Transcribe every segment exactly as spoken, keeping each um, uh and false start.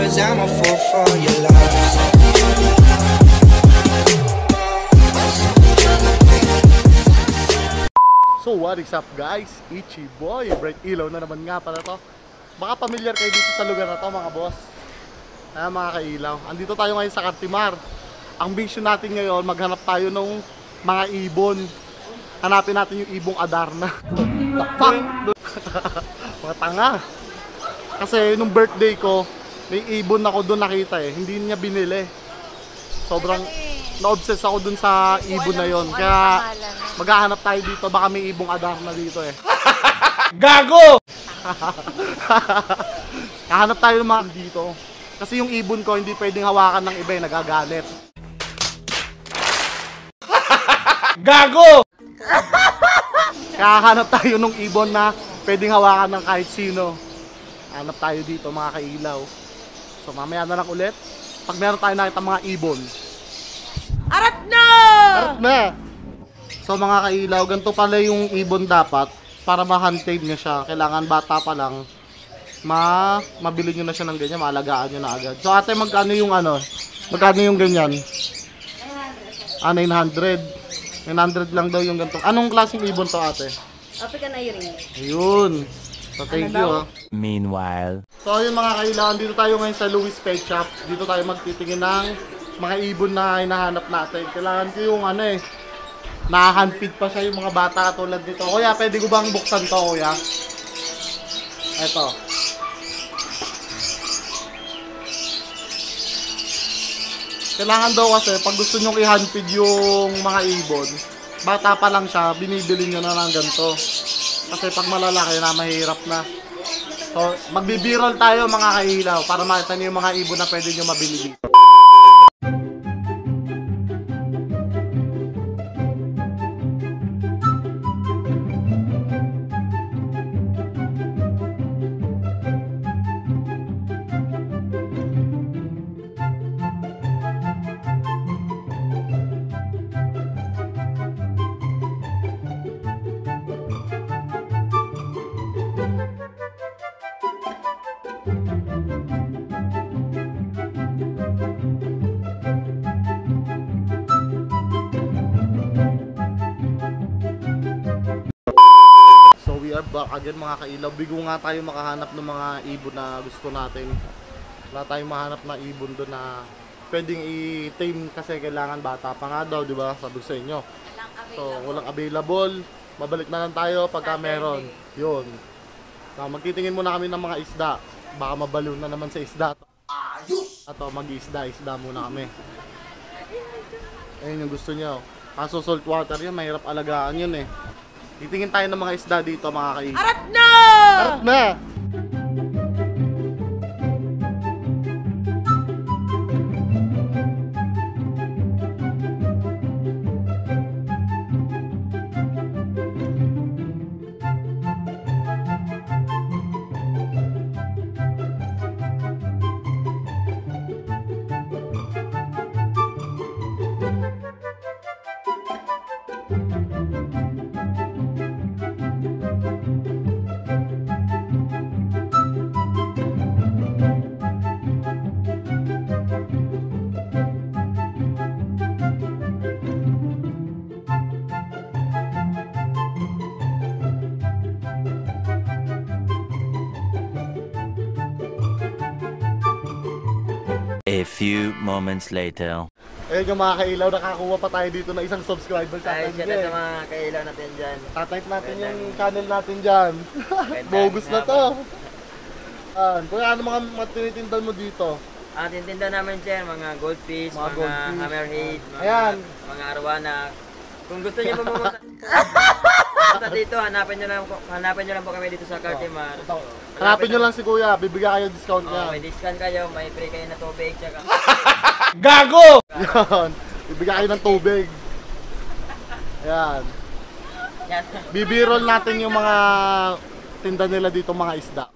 cause I'm a fool for your love. So what is up guys? Ichi Boy, Bright Ilaw na naman nga pala to. Baka familiar kayo dito sa lugar na to mga boss. Kaya mga kailaw, andito tayo ngayon sa Cartimar. Ang vision natin ngayon, maghanap tayo ng mga ibon. Hanapin natin yung ibong Adarna. Fuck! Mga tanga. Kasi nung birthday ko, may ibon ako doon nakita eh. Hindi niya binili. Sobrang na-obsess ako dun sa ibon na yon. Kaya maghahanap tayo dito. Baka may ibong Adarna dito eh. Gago! Hahanap tayo ng mga dito. Kasi yung ibon ko hindi pwedeng hawakan ng iba eh. Nagagalit. Gago! Kaya hanap tayo ng ibon na pwedeng hawakan ng kahit sino. Hanap tayo dito mga kailaw. So mamaya na lang ulit. Pag meron tayo nakita mga ibon. Arat na! Arat na! So mga kailaw, ganito pala yung ibon dapat. Para ma-hunted nyo siya. Kailangan bata pa lang. Ma mabili nyo na siya ng ganyan. Maalagaan nyo na agad. So ate, magkano yung ano? Magkano yung ganyan? Ah, nine hundred. nine hundred lang daw yung ganito. Anong klaseng ibon to ate? African Iring. Ayun. So thank ano you daw? ah. Meanwhile. So ayun mga kailangan, dito tayo ngayon sa Louis Pet Shop. Dito tayo magtitingin ng mga ibon na hinahanap natin. Kailangan ko yung ano eh, nakahandpid pa siya yung mga bata tulad nito. Kuya, pwede ko bang buksan to kuya? Eto. Kailangan daw kasi pag gusto nyo i-handpid yung mga ibon, bata pa lang siya, binibili nyo na ng ganito. Kasi pag malalaki na, mahirap na. So, magbi-b-roll tayo mga kailaw para makita nyo yung mga ibon na pwede nyo mabili dito. Back again mga kailaw, bigo nga tayo makahanap ng mga ibon na gusto natin. Wala tayong mahanap na ibon doon na pwedeng i-tame kasi kailangan bata pa nga daw, di ba? Sabi sa inyo. So, walang available. Mabalik na lang tayo pagka meron. Yun. So, magtitingin muna kami ng mga isda. Baka mabaliw na naman sa isda. Ayos! Ato, mag-isda. Isda muna kami. Ayun yung gusto niyo. Kaso salt water yun, mahirap alagaan yun eh. Titingin tayo ng mga isda dito mga kaibigan. Arat na! Arat na! A few moments later. Ayun yung mga kailaw, nakakuha pa tayo dito na isang subscriber sa Ay, atin. shout out sa mga kailaw natin dyan. Tatype natin yung channel natin dyan. Bogus na to. Ah, kuya, ano mga matinitindan mo dito? Ang tintinda namin dyan, mga goldfish, Mga mga, goldfish. hammerhead, mga, Ayan. mga arwana. Kung gusto niyo pumunta pumunta dito, hanapin niyo lang po, hanapin niyo lang po kami dito sa Cartimar. Hanapin nyo lang si kuya, bibigyan kayo discount Oh, niya. may discount kayo, may free kayo na tubig, tsaka Gago! Yan, bibigyan kayo ng tubig. Ayan. yan. Bibirol natin yung mga tinda nila dito, mga isda.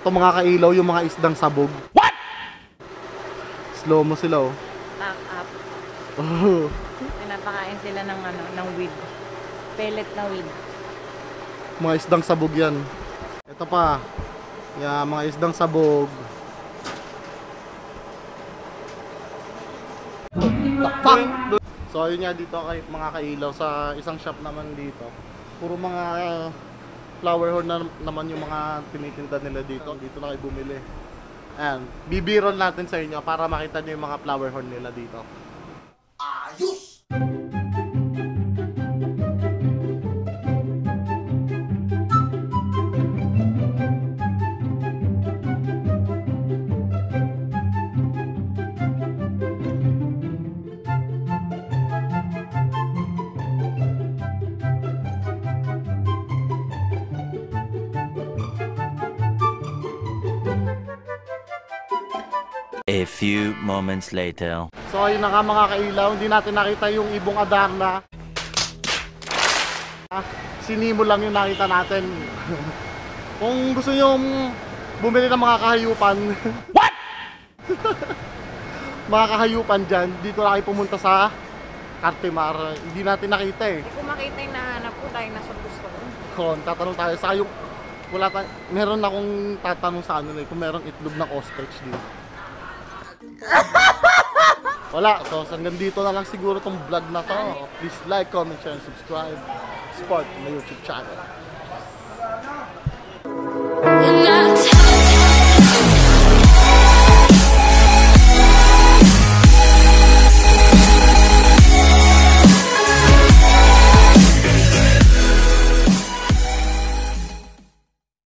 Ito mga kailaw, yung mga isdang sabog. What? Slow mo sila oh. Back up. Oh. Pinapakain sila ng ano, ng weed. Pellet na weed. Mga isdang sabog yan. Ito pa. Yan, mga isdang sabog. Takpak! So ayun nga dito kay mga kailaw sa isang shop naman dito. Puro mga uh, flower horn na naman yung mga tinitinda nila dito. Dito na kayo bumili. Ayan, bibiron natin sa inyo para makita nyo yung mga flower horn nila dito. Ayos! A few moments later. So ayun na nga mga kailaw, hindi natin nakita yung ibong Adarna. Ah, sinimo lang yung nakita natin. Kung gusto nyo bumili ng mga kahayupan. What? Mga kahayupan dyan, dito na kayo pumunta sa Cartimar. Hindi natin nakita eh. Hindi ko makita yung nahanap ko dahil nasa gusto ko. Kon, tatanong tayo sa yung wala tayo, meron akong tatanong sa ano eh, kung merong itlog ng ostrich dito. Wala, so hanggang dito na lang siguro tong vlog na to. Please like, comment, share, and subscribe. Support my YouTube channel.